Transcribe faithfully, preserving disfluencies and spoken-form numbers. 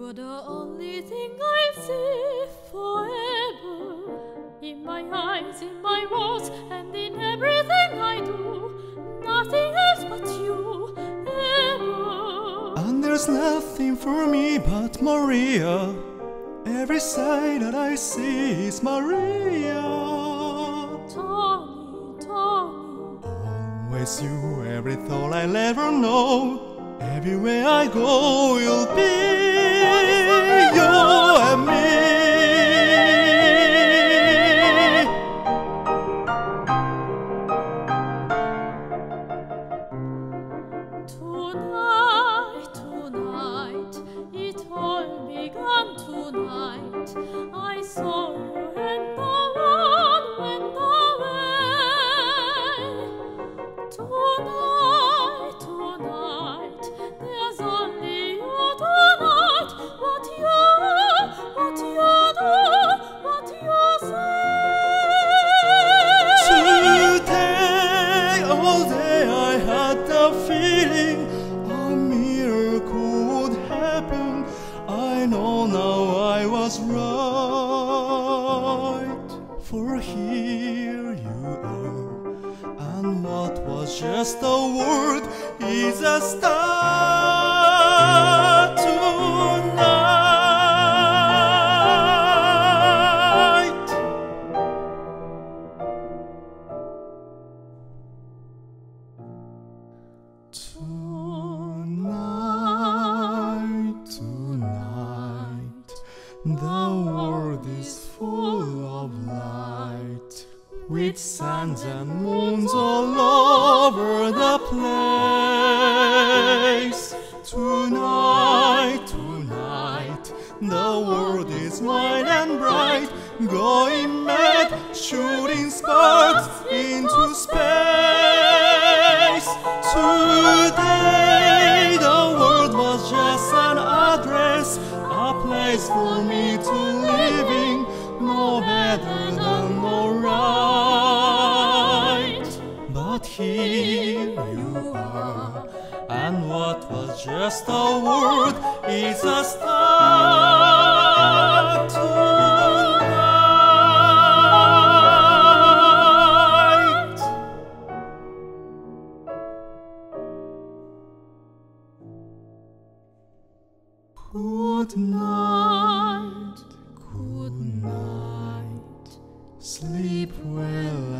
You're the only thing I see forever. In my eyes, in my words, and in everything I do. Nothing else but you, ever. And there's nothing for me but Maria. Every sight that I see is Maria. Tony, Tony. Always you, every thought I'll ever know. Everywhere I go, you'll be you and me. Tonight, tonight, it all began tonight. I saw you and the world went away. Tonight, tonight, there's only you tonight. What you, what you do, what you say. Today, all day I had the feeling a miracle would happen. I know now I was right. For here you are, and what was just a word is a start tonight. Tonight, tonight, the world is full of light, with suns and moons all over the place. Tonight, tonight, the world is wide and bright, going mad, shooting sparks into space. Today, the world was just an address, a place for me to live in, no better than alright. But here you are, and what was just a word is a start tonight. Good night, good night, sleep well